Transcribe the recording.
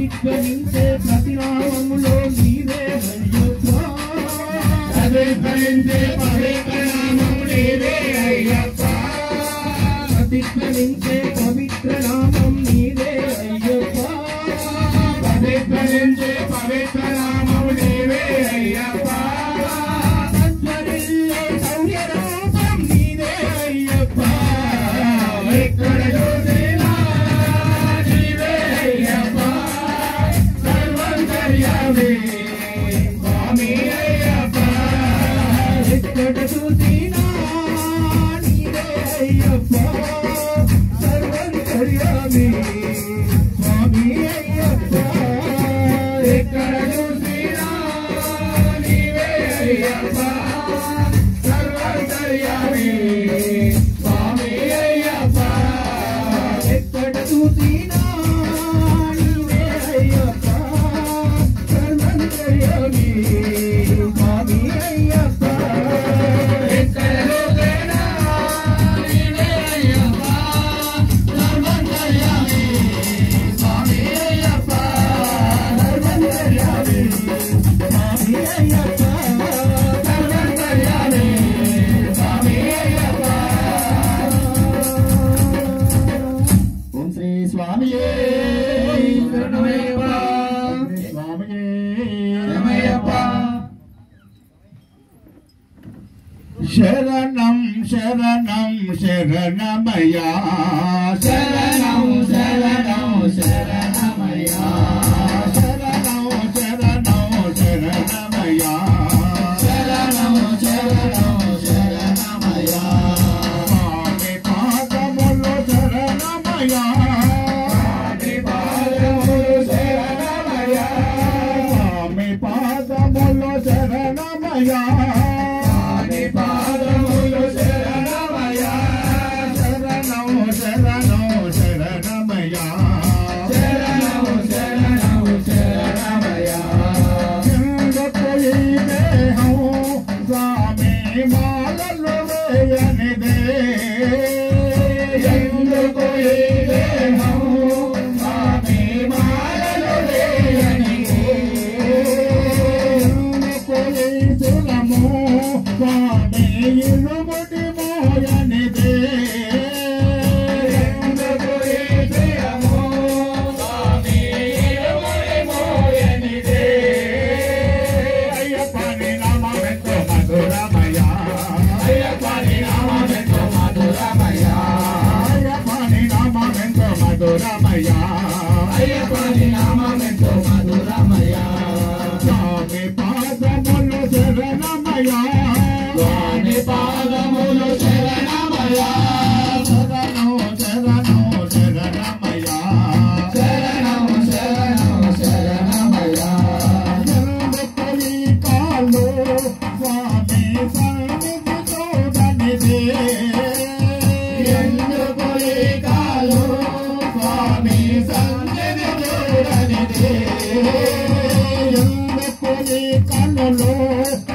ప్రతిధ్వనించే ప్రతి నామములో నీవే అయ్యప్ప ప్రతిధ్వనించే పవిత్ర నామము నీవే అయ్యప్ప ప్రతిధ్వనించే పవిత్ర నామం నీవే అయ్యప్ప ప్రతిధ్వనించే పవిత్ర నామము నీవే అయ్యప్ప సత్వరిల్లే శౌర్య రూపం నీవే అయ్యప్ప ఎక్కడ చూసినా నీవే అయ్యప్ప సర్వంతర్యామి స్వామి అయ్యప్ప ఎక్కడ చూసినా నీవే అయ్యప్ప సర్వంతర్యామి స్వామి అయ్యప్ప ఎక్కడ చూసినా నీవే అయ్యప్ప సర్వంతర్యామి స్వామి అయ్యప్ప ఎక్కడ చూసినా నీవే అయ్యప్ప సర్వంతర్యామి స్వామి అయ్యప్ప ఎక్కడ చూసినా నీవే అయ్యప్ప సర్వంతర్యామి స్వామి అయ్యప్ప సర్వంతర్యామి స్వామి అయ్యప్ప సర్వంతర్యామి స్వామి అయ్యప్ప ఓం శ్రీ స్వామియే శరణమయ్యప్ప స్వామియే శరణమయ్యప్ప శరణం శరణం శరణమయ్యా శరణం శరణం శరణమయ్యా శరణం శరణం శరణమయ్యా శరణం శరణం శరణమయ్యా స్వామి పాదములు శరణమయ్యా స్వామి పాదములు శరణమయ్యా స్వామి పాదములు శరణమయ్యా స్వామి పాదములు శరణమయ్యా శరణం శరణం శరణమయ్యా శరణం శరణం శరణమయ్యా ఎందుకు ఈ దేహం స్వామి మాలలు వేయనిదే ఎందుకు ఈ దేహం స్వామి మాలలు వేయనిదే ఎందుకు ఈ శిరము స్వామి ఇరుముడి మోయనిదే ఎందుకు ఈ శిరము స్వామి ఇరుముడి మోయనిదే అయ్యప్ప నీ నామమెంతో మధురమయ్యా అయ్యప్ప నీ నామమెంతో మధురమయ్యా అయ్యప్ప నీ నామమెంతో మధురమయ్యా అయ్యప్ప నీ నామమెంతో మధురమయ్యా స్వామి పాదములు శరణమయ్యా స్వామి పాదములు శరణమయ్యా శరణం శరణం శరణమయ్యా శరణం శరణం శరణమయ్యా ఎందుకు ఈ కాలు స్వామి సన్నిధి చూడనిదే ఎందుకు ఈ కాలు స్వామి సన్నిధి చూడనిదే ఎందుకు ఈ కనులు